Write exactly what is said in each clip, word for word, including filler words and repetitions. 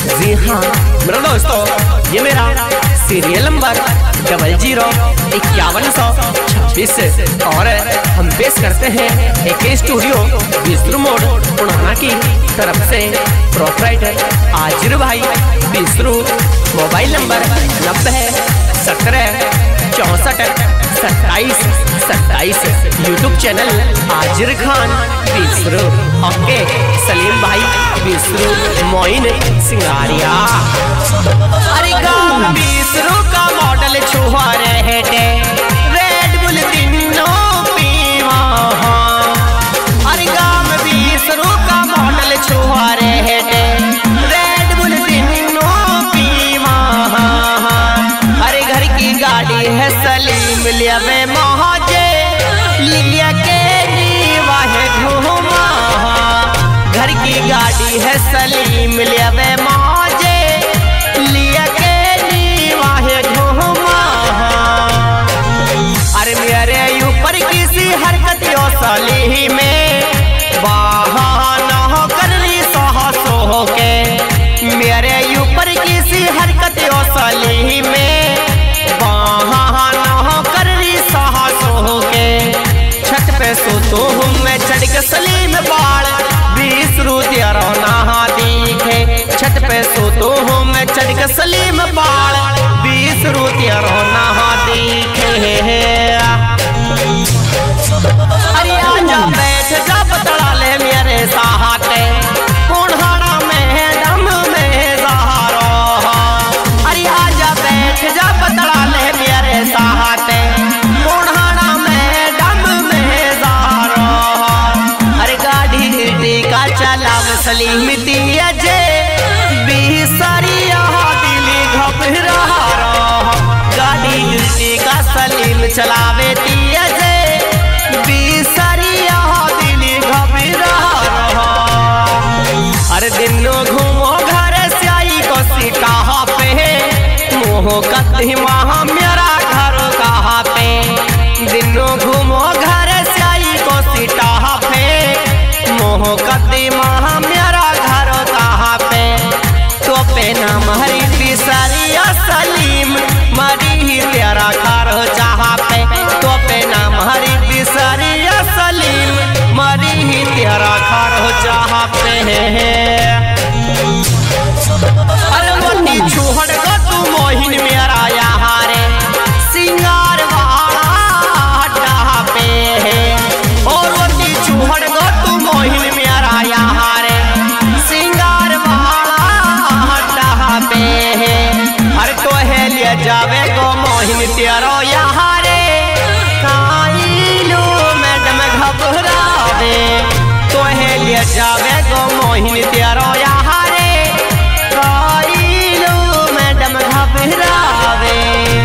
जी हाँ मेरे दोस्तों, ये मेरा सीरियल नंबर डबल जीरो इक्यावन सौ छब्बीस और हम पेश करते हैं एक स्टूडियो बिस्रू मोड़ पुराना की तरफ से प्रोपराइटर आजिर भाई बिस्रू। मोबाइल नंबर नब्बे सत्रह चौंसठ सत्ताईस सत्ताईस। यूट्यूब चैनल आजिर खान बिस्रू। ओके सलीम भाई बिस्रू मोइन सिंगारिया। अरे गाँव बिस्रू का मॉडल छुआ रहे थे रेड बुल तीनों पीवा। अरे गाँव बिस्रू का मॉडल छुआ रहे थे रेड बुल तीनों पीवा। अरे घर की गाड़ी है सलीम लिया वे महाजे लिया के वाहे घूमा। घर की गाड़ी है सलीम लिया वे महाजे लिया के वाहे घूमा। अरे मेरे ऊपर किसी हरकत यो सली में बहाना हो कर ली साहसों के। मेरे ऊपर किसी हरकत यो सली में बहाना हो कर ली साहसों के। छत पे सोतो हूँ मैं चढ़ के सलीम बाड़ बिस्रू तेरा नहा दिखे। छत पे सोतो हूँ मैं चढ़ के सलीम बाड़ बिस्रू तेरा नहा दिखे। अरे आजा बैठ जा बतला ले मेरे साहते कोढ़ाना में दम में सहारा। अरे आजा बैठ जा बतला ले मेरे साहते कोढ़ाना में दम में सहारा। अरे गाड़ी हिरती का चलाव सलीम दिया जे बिसरिया दिली घबरा। गाड़ी हिरती का सलीम चलावे दिया जे बिसरिया दिली घबरा। अरे दिनों घूमो घर से आई को सीटा पे मोह कती महा मेरा घर कहाँ पे। दिनों घूमो घर से आई को सीटा पे मोह कती महा मेरा घर कहाँ पे। तो पे नाम हरी बिसरिया सलीम मरी ही तेरा घर जहाँ पे। तो पे नाम हरी बिसरिया सलीम मरी ही तेरा घर जहाँ पे। अरे मोटी छुहड़ को तू मोहिन मेरा यहाँ रे सिंगार वाला अड्डा पे है। और मोटी छुहड़ को तू मोहिन मेरा यहाँ रे सिंगार वाला अड्डा पे है। अरे तो है लिया जावे को मोहिन तेरो यहाँ रे काइलो मैडम घबरावे। तो है लिया जावे को मोहिन तेरो यहाँ रे काइलो मैडम घबरावे।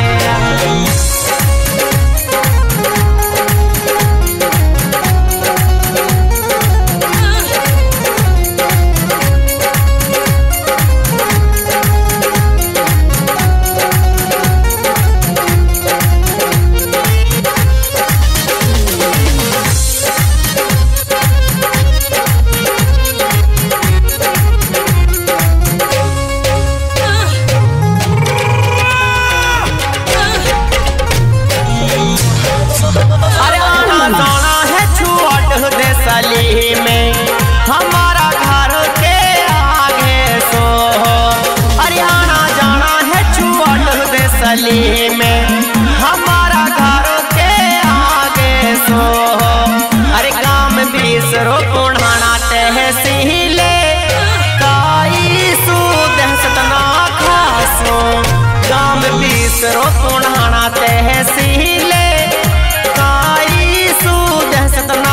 सली में हमारा घर के आगे सो। अरे आना जाना है चुअट दे सली में हमारा घर के आगे सो। अरे काम बिसरो पुढ़ाना तहसीले काई सूद सतना खासो। काम बिसरो पुढ़ाना तहसीले काई सूद सतना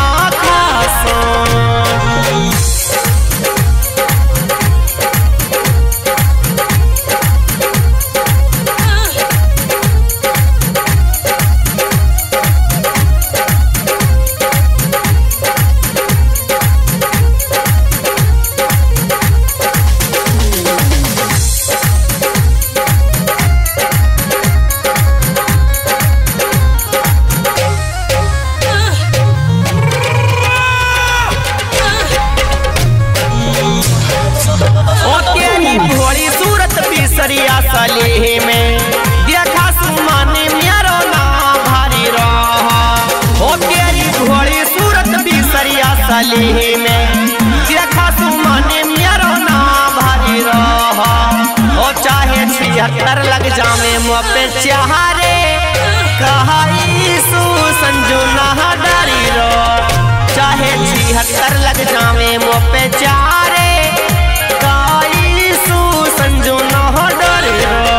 छिहत्तर लग जावे मुँह पे चारे कहाई सु संजू ना डरी रो चाहे छिहत्तर लग जावे मुँह पे चारे कहाई सु संजू ना डरी रो।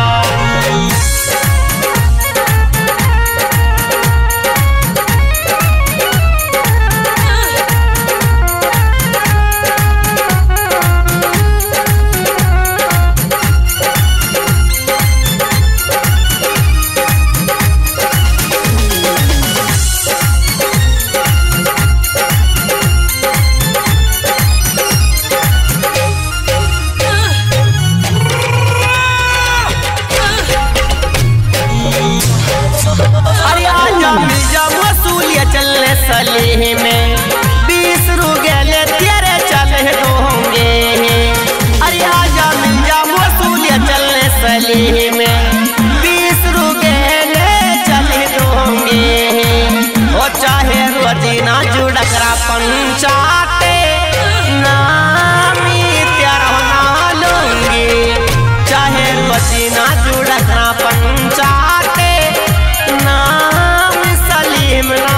सली में बीस रुगेले तेरे चले दोगे अरे आजा मिल जा वसूलिया चलने सली में बीस रुगेले चले दोगे ओ चाहे रोजीना जुड़करा पंचाते नामी तेरा ना लूंगी चाहे रोजीना जुड़करा पंचाते नाम सलीम ना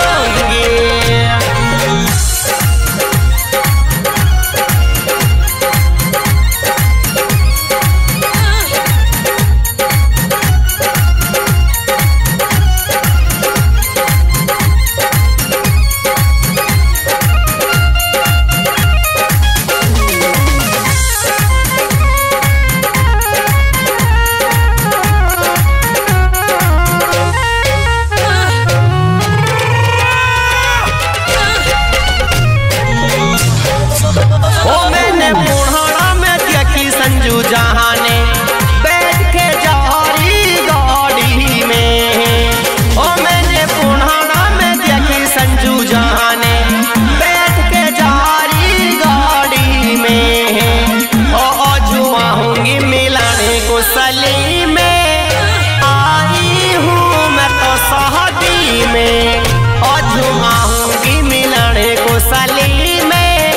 संजू जहाने बैठ के जारी गाड़ी में ओ मैंने पुनहाना में देखी संजू जहाने बैठ के जारी गाड़ी में ओ जुआ होंगी मिलाने को सली में आई हूँ मैं तो शादी में ओ जुआ होंगी मिलाने को सली में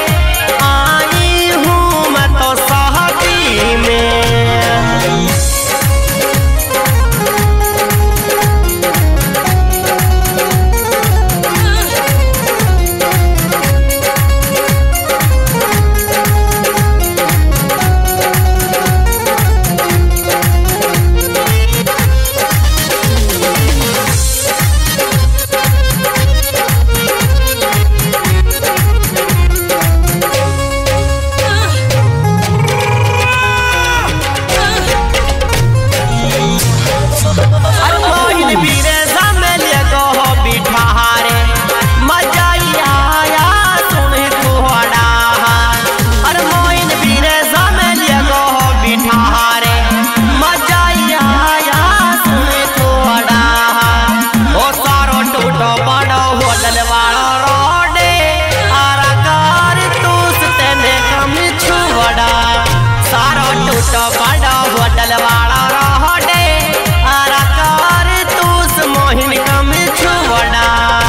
बड़ा होटल वाला रोडे आरा कार तूस मोहिन कम छुवड़ा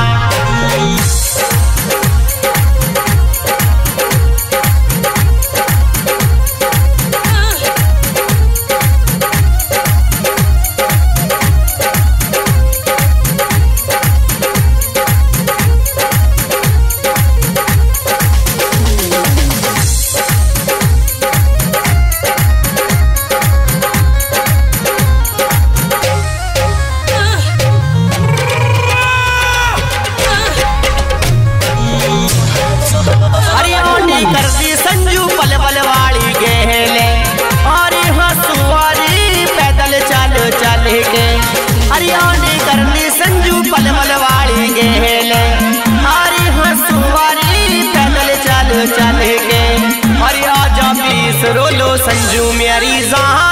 हरियाणी करनी संजू पलवल वाली गेले हरी हंसुवारी पैदल चल चल के हरिया जा बीस रोलो संजू मेरी जहां